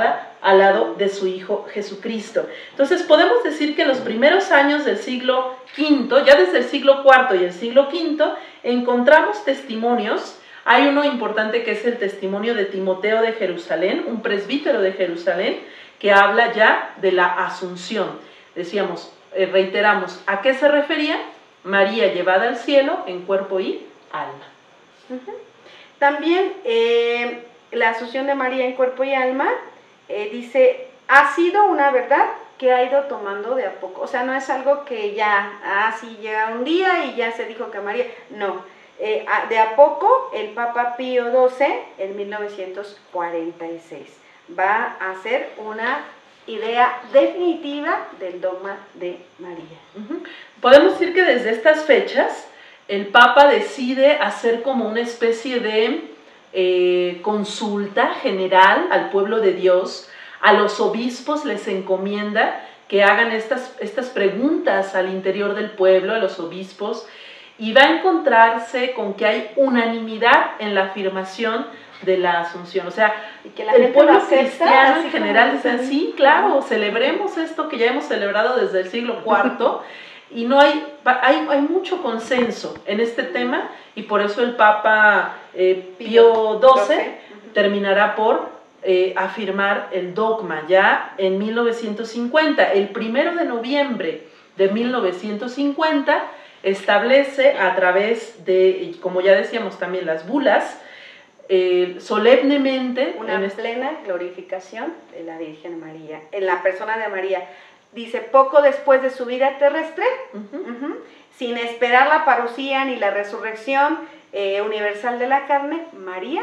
al lado de su Hijo Jesucristo. Entonces podemos decir que en los primeros años del siglo quinto, ya desde el siglo cuarto y el siglo quinto, encontramos testimonios. Hay uno importante que es el testimonio de Timoteo de Jerusalén, un presbítero de Jerusalén, que habla ya de la Asunción. Decíamos, eh, reiteramos, ¿a qué se refería? María llevada al cielo en cuerpo y alma. Uh-huh. También eh, la Asunción de María en cuerpo y alma, eh, dice, ha sido una verdad que ha ido tomando de a poco. O sea, no es algo que ya, así ah, llega un día y ya se dijo que María, no. Eh, de a poco el Papa Pío doce, en mil novecientos cuarenta y seis, va a hacer una idea definitiva del dogma de María. Uh-huh. Podemos decir que desde estas fechas el Papa decide hacer como una especie de eh, consulta general al pueblo de Dios. A los obispos les encomienda que hagan estas, estas preguntas al interior del pueblo, a los obispos, y va a encontrarse con que hay unanimidad en la afirmación de la Asunción. O sea, y que la el gente pueblo acepta, cristiano en general dice, dice, sí, claro, celebremos esto que ya hemos celebrado desde el siglo cuarto, y no hay, hay, hay mucho consenso en este tema, y por eso el Papa eh, Pío doce terminará por eh, afirmar el dogma ya en mil novecientos cincuenta. El primero de noviembre de mil novecientos cincuenta establece a través de, como ya decíamos también, las bulas, eh, solemnemente una en este... plena glorificación de la Virgen María, en la persona de María. Dice, poco después de su vida terrestre, uh-huh. Uh-huh, sin esperar la parucía ni la resurrección eh, universal de la carne, María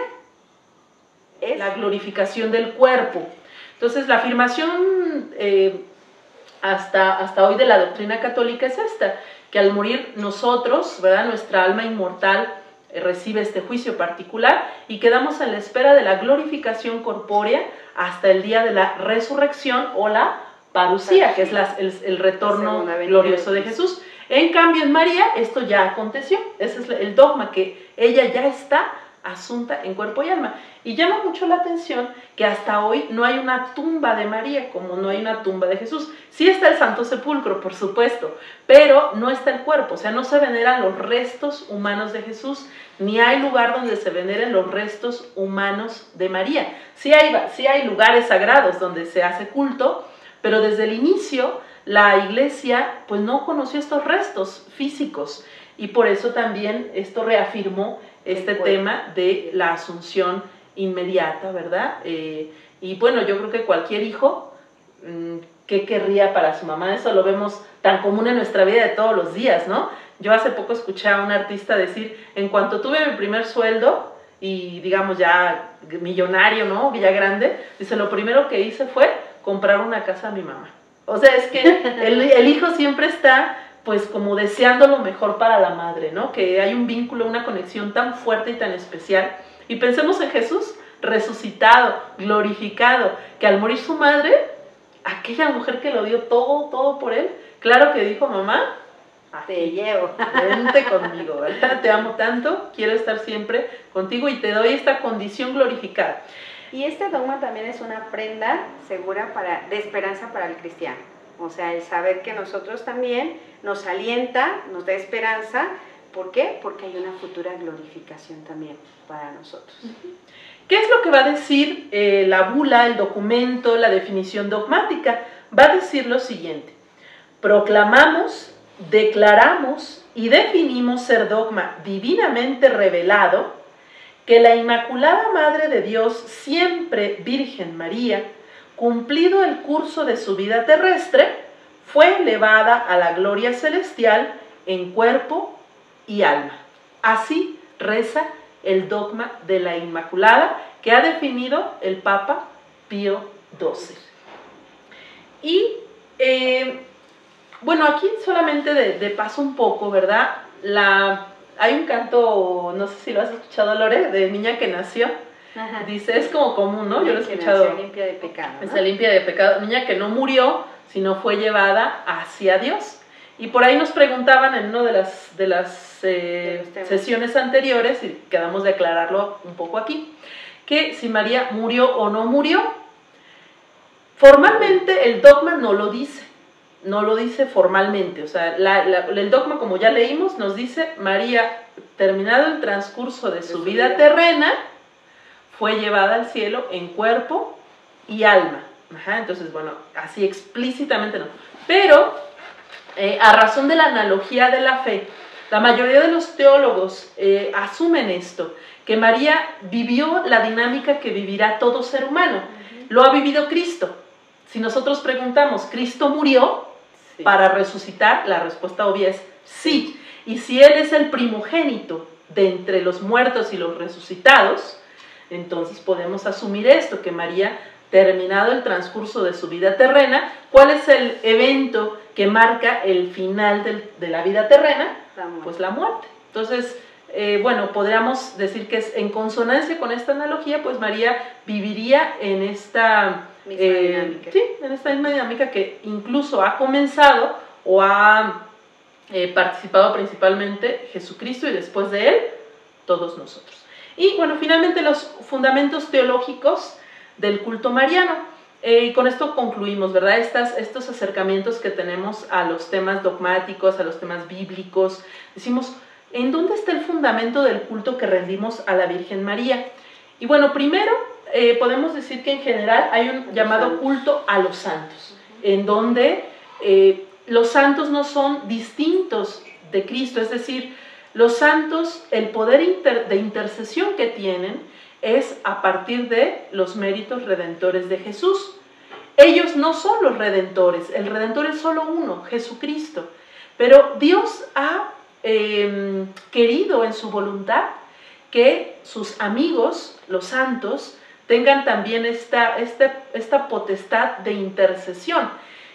es la glorificación del cuerpo. Entonces la afirmación eh, hasta, hasta hoy de la doctrina católica es esta, que al morir nosotros, ¿verdad?, nuestra alma inmortal eh, recibe este juicio particular y quedamos en la espera de la glorificación corpórea hasta el día de la resurrección o la parucía, que es la, el, el retorno glorioso de Jesús. En cambio, en María esto ya aconteció. Ese es el dogma, que ella ya está asunta en cuerpo y alma. Y llama mucho la atención que hasta hoy no hay una tumba de María, como no hay una tumba de Jesús. Sí está el Santo Sepulcro, por supuesto, pero no está el cuerpo. O sea, no se veneran los restos humanos de Jesús, ni hay lugar donde se veneren los restos humanos de María. Sí hay, sí hay lugares sagrados donde se hace culto, pero desde el inicio la iglesia pues no conoció estos restos físicos, y por eso también esto reafirmó este tema de la asunción inmediata, ¿verdad? Eh, y bueno, yo creo que cualquier hijo, ¿qué querría para su mamá? Eso lo vemos tan común en nuestra vida de todos los días, ¿no? Yo hace poco escuché a un artista decir, en cuanto tuve mi primer sueldo, y digamos ya millonario, ¿no? Ya grande, dice, lo primero que hice fue comprar una casa a mi mamá. O sea, es que el, el hijo siempre está pues como deseando lo mejor para la madre, ¿no? Que hay un vínculo, una conexión tan fuerte y tan especial. Y pensemos en Jesús resucitado, glorificado, que al morir su madre, aquella mujer que lo dio todo, todo por él, claro que dijo, mamá, te llevo, vente conmigo, ¿verdad? Te amo tanto, quiero estar siempre contigo y te doy esta condición glorificada. Y este dogma también es una prenda segura para, de esperanza para el cristiano. O sea, el saber que nosotros también nos alienta, nos da esperanza. ¿Por qué? Porque hay una futura glorificación también para nosotros. ¿Qué es lo que va a decir eh, la bula, el documento, la definición dogmática? Va a decir lo siguiente: proclamamos, declaramos y definimos ser dogma divinamente revelado que la Inmaculada Madre de Dios, siempre Virgen María, cumplido el curso de su vida terrestre, fue elevada a la gloria celestial en cuerpo y alma. Así reza el dogma de la Inmaculada que ha definido el Papa Pío doce. Y eh, bueno, aquí solamente de, de paso un poco, ¿verdad? La, hay un canto, no sé si lo has escuchado, Lore, de Niña que nació. Ajá. Dice, es como común, ¿no? Yo lo he escuchado. Nació limpia de pecado, ¿no? Está limpia de pecado. Niña que no murió, sino fue llevada hacia Dios. Y por ahí nos preguntaban en una de las, de las eh, de sesiones anteriores, y quedamos de aclararlo un poco aquí, que si María murió o no murió. Formalmente el dogma no lo dice, no lo dice formalmente, o sea, la, la, el dogma, como ya leímos, nos dice: María, terminado el transcurso de su vida terrena, fue llevada al cielo en cuerpo y alma. Ajá, entonces, bueno, así explícitamente no. Pero, eh, a razón de la analogía de la fe, la mayoría de los teólogos eh, asumen esto, que María vivió la dinámica que vivirá todo ser humano. Uh-huh. Lo ha vivido Cristo. Si nosotros preguntamos, ¿Cristo murió sí. para resucitar? La respuesta obvia es sí. Y si Él es el primogénito de entre los muertos y los resucitados, entonces podemos asumir esto, que María, terminado el transcurso de su vida terrena, ¿cuál es el evento que marca el final del, de la vida terrena? La pues la muerte. Entonces, eh, bueno, podríamos decir que es en consonancia con esta analogía, pues María viviría en esta, eh, sí, en esta misma dinámica que incluso ha comenzado o ha eh, participado principalmente Jesucristo, y después de Él, todos nosotros. Y bueno, finalmente los fundamentos teológicos del culto mariano. Eh, y con esto concluimos, ¿verdad? Estas, estos acercamientos que tenemos a los temas dogmáticos, a los temas bíblicos. Decimos, ¿en dónde está el fundamento del culto que rendimos a la Virgen María? Y bueno, primero eh, podemos decir que en general hay un llamado culto a los santos, en donde eh, los santos no son distintos de Cristo, es decir, los santos, el poder inter, de intercesión que tienen es a partir de los méritos redentores de Jesús. Ellos no son los redentores, el redentor es solo uno, Jesucristo. Pero Dios ha eh, querido en su voluntad que sus amigos, los santos, tengan también esta, esta, esta potestad de intercesión.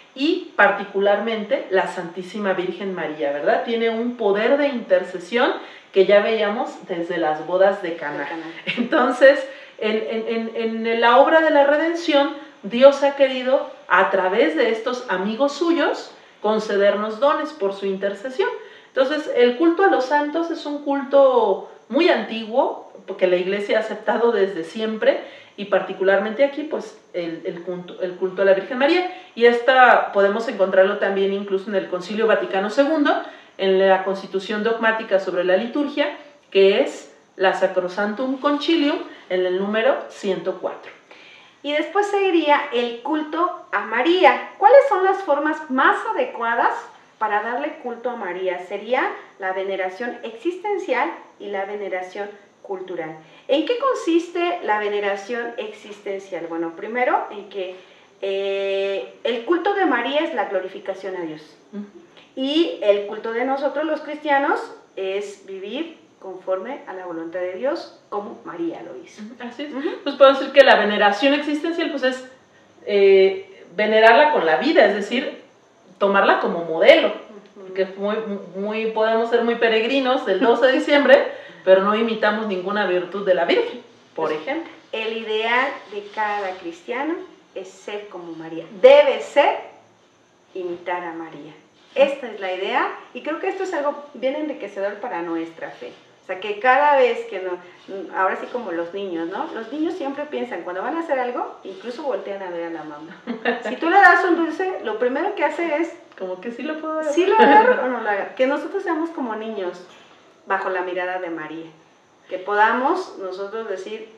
Y particularmente la Santísima Virgen María, ¿verdad? Tiene un poder de intercesión que ya veíamos desde las bodas de Caná. Entonces, en, en, en la obra de la redención, Dios ha querido, a través de estos amigos suyos, concedernos dones por su intercesión. Entonces, el culto a los santos es un culto muy antiguo, porque la Iglesia ha aceptado desde siempre, y particularmente aquí, pues, el, el, culto, el culto a la Virgen María. Y esta podemos encontrarlo también incluso en el Concilio Vaticano segundo, en la Constitución Dogmática sobre la Liturgia, que es la Sacrosanctum Concilium, en el número ciento cuatro. Y después seguiría el culto a María. ¿Cuáles son las formas más adecuadas para darle culto a María? Sería la veneración existencial y la veneración cultural. ¿En qué consiste la veneración existencial? Bueno, primero, en que eh, el culto de María es la glorificación a Dios. Uh-huh. Y el culto de nosotros los cristianos es vivir conforme a la voluntad de Dios, como María lo hizo. Así es. Uh-huh. Pues podemos decir que la veneración existencial pues es eh, venerarla con la vida, es decir, tomarla como modelo. Uh-huh. Porque muy, muy, podemos ser muy peregrinos del doce de diciembre, pero no imitamos ninguna virtud de la Virgen, por pues, ejemplo. El ideal de cada cristiano es ser como María. Debe ser imitar a María. Esta es la idea, y creo que esto es algo bien enriquecedor para nuestra fe. O sea, que cada vez que, no, ahora sí como los niños, ¿no? Los niños siempre piensan, cuando van a hacer algo, incluso voltean a ver a la mamá. Si tú le das un dulce, lo primero que hace es... Como que sí lo puedo agarrar. Sí lo agarro o no lo agarro. Que nosotros seamos como niños, bajo la mirada de María. Que podamos nosotros decir,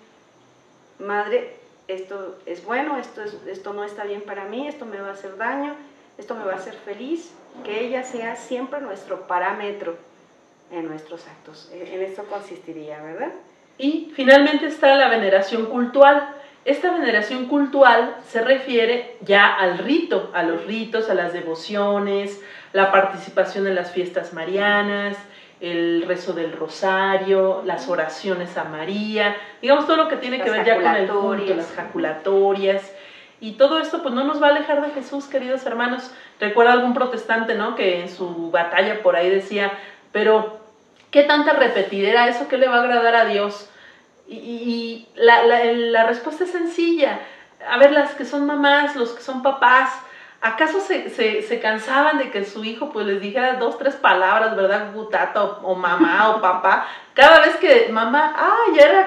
Madre, esto es bueno, esto, es, esto no está bien para mí, esto me va a hacer daño, esto me va a hacer feliz. Que ella sea siempre nuestro parámetro en nuestros actos. En esto consistiría, ¿verdad? Y finalmente está la veneración cultual. Esta veneración cultual se refiere ya al rito, a los ritos, a las devociones, la participación en las fiestas marianas, el rezo del rosario, las oraciones a María, digamos todo lo que tiene que ver ya con el culto, las jaculatorias. Y todo esto pues no nos va a alejar de Jesús, queridos hermanos. Recuerda algún protestante, ¿no?, que en su batalla por ahí decía, pero ¿qué tanta repetidera eso? ¿Qué le va a agradar a Dios? Y, y la, la, la respuesta es sencilla. A ver, las que son mamás, los que son papás, ¿acaso se, se, se cansaban de que su hijo pues les dijera dos, tres palabras, ¿verdad? Gutata o, o mamá o papá. Cada vez que mamá, ah, ya era...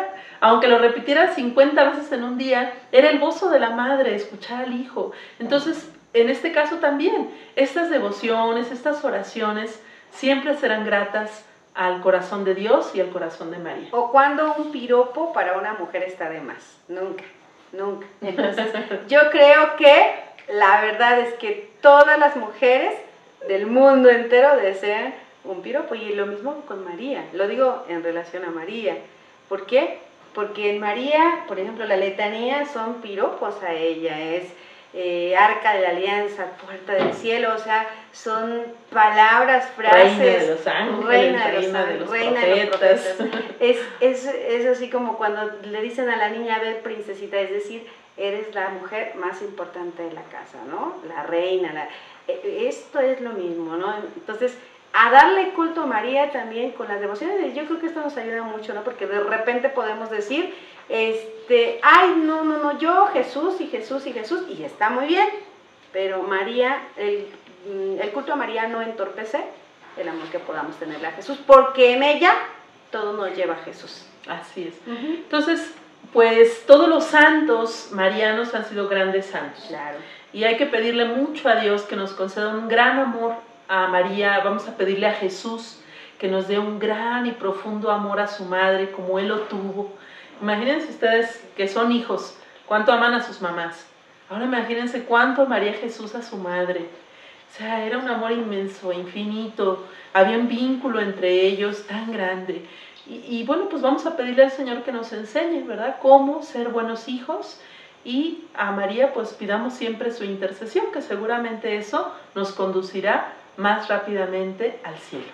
aunque lo repitiera cincuenta veces en un día, era el gozo de la madre escuchar al hijo. Entonces, en este caso también, estas devociones, estas oraciones, siempre serán gratas al corazón de Dios y al corazón de María. O cuando un piropo para una mujer está de más. Nunca, nunca. Entonces, yo creo que la verdad es que todas las mujeres del mundo entero desean un piropo, y lo mismo con María. Lo digo en relación a María. ¿Por qué? Porque en María, por ejemplo, la letanía son piropos a ella, es eh, arca de la alianza, puerta del cielo, o sea, son palabras, frases, reina de los ángeles, reina de los, reina de los reina de los profetas. profetas. Es, es, es así como cuando le dicen a la niña, a ver, princesita, es decir, eres la mujer más importante de la casa, ¿no? La reina, la, esto es lo mismo, ¿no? Entonces, a darle culto a María también con las devociones, yo creo que esto nos ayuda mucho, ¿no? Porque de repente podemos decir, este, ay, no, no, no, yo, Jesús y Jesús y Jesús, y está muy bien, pero María, el, el culto a María no entorpece el amor que podamos tenerle a Jesús, porque en ella todo nos lleva a Jesús. Así es. Uh-huh. Entonces, pues todos los santos marianos han sido grandes santos. Claro. Y hay que pedirle mucho a Dios que nos conceda un gran amor a María. Vamos a pedirle a Jesús que nos dé un gran y profundo amor a su madre como Él lo tuvo. Imagínense ustedes que son hijos, cuánto aman a sus mamás. Ahora imagínense cuánto amaría Jesús a su madre. O sea, era un amor inmenso, infinito. Había un vínculo entre ellos tan grande. Y, y bueno, pues vamos a pedirle al Señor que nos enseñe, ¿verdad?, cómo ser buenos hijos. Y a María pues pidamos siempre su intercesión, que seguramente eso nos conducirá más rápidamente al cielo.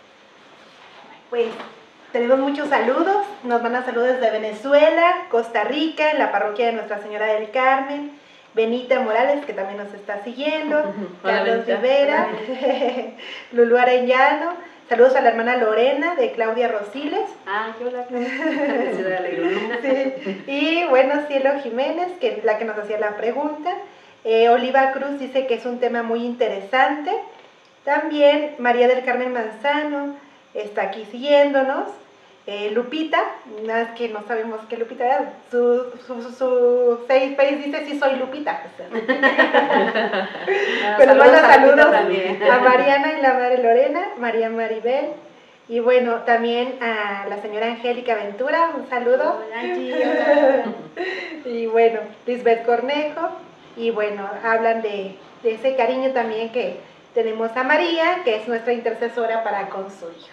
Pues tenemos muchos saludos, nos mandan saludos desde Venezuela, Costa Rica, en la parroquia de Nuestra Señora del Carmen, Benita Morales, que también nos está siguiendo, uh-huh. Carlos Rivera, Lulú Arellano, saludos a la hermana Lorena de Claudia Rosiles. Ah, yo la sí. Y bueno, Cielo Jiménez, que es la que nos hacía la pregunta. Eh, Oliva Cruz dice que es un tema muy interesante. También María del Carmen Manzano está aquí siguiéndonos. Eh, Lupita, nada más que no sabemos qué Lupita es, su, su, su, su face dice sí soy Lupita. Pero bueno, saludos a Mariana y la madre Lorena, María Maribel, y bueno, también a la señora Angélica Ventura, un saludo. Hola, Angie, hola. Y bueno, Lisbeth Cornejo, y bueno, hablan de, de ese cariño también que tenemos a María, que es nuestra intercesora para con su hijo.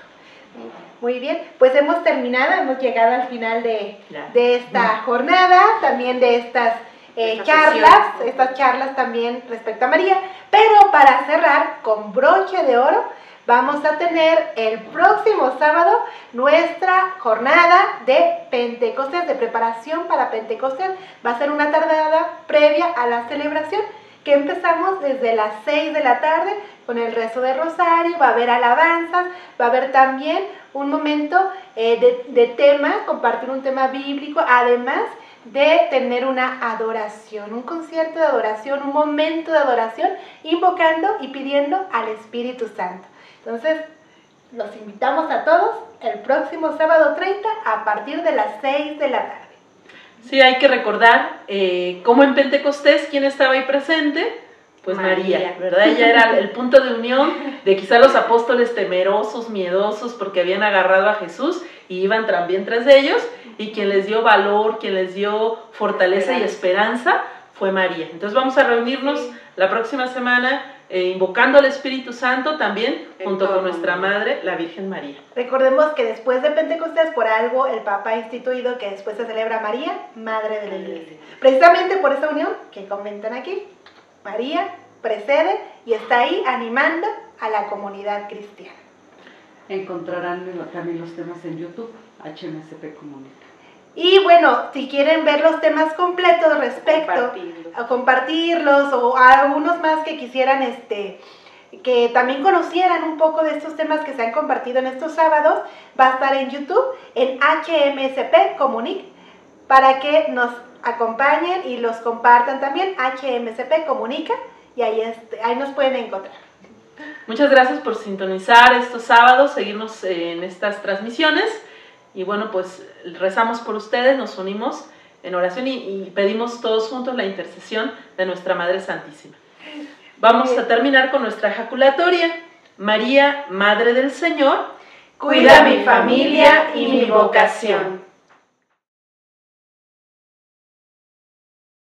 Muy bien, pues hemos terminado, hemos llegado al final de, de esta jornada, también de estas eh, charlas, estas charlas también respecto a María, pero para cerrar con broche de oro, vamos a tener el próximo sábado nuestra jornada de Pentecostés, de preparación para Pentecostés. Va a ser una tardada previa a la celebración, que empezamos desde las seis de la tarde con el rezo de rosario, va a haber alabanzas, va a haber también un momento eh, de, de tema, compartir un tema bíblico, además de tener una adoración, un concierto de adoración, un momento de adoración, invocando y pidiendo al Espíritu Santo. Entonces, los invitamos a todos el próximo sábado treinta a partir de las seis de la tarde. Sí, hay que recordar eh, cómo en Pentecostés, ¿quién estaba ahí presente? Pues María, María, ¿verdad? Ella era el punto de unión de quizá los apóstoles temerosos, miedosos, porque habían agarrado a Jesús y iban también tras de ellos, y quien les dio valor, quien les dio fortaleza esperanza. y esperanza fue María. Entonces vamos a reunirnos sí. la próxima semana eh, invocando al Espíritu Santo también, junto con nuestra Madre, la Virgen María. Recordemos que después de Pentecostés, por algo, el Papa ha instituido que después se celebra María, Madre de la Iglesia. Precisamente por esa unión que comentan aquí, María precede y está ahí animando a la comunidad cristiana. Encontrarán también los temas en YouTube, H M S P Comunica. Y bueno, si quieren ver los temas completos respecto compartirlos. a compartirlos o a algunos más que quisieran, este, que también conocieran un poco de estos temas que se han compartido en estos sábados, va a estar en YouTube, en H M S P Comunica, para que nos acompañen y los compartan también. H M S P Comunica, y ahí, este, ahí nos pueden encontrar. Muchas gracias por sintonizar estos sábados, seguirnos en estas transmisiones, Y bueno, pues rezamos por ustedes, nos unimos en oración y, y pedimos todos juntos la intercesión de nuestra Madre Santísima. Vamos a terminar con nuestra ejaculatoria. María, Madre del Señor, cuida mi familia y mi vocación.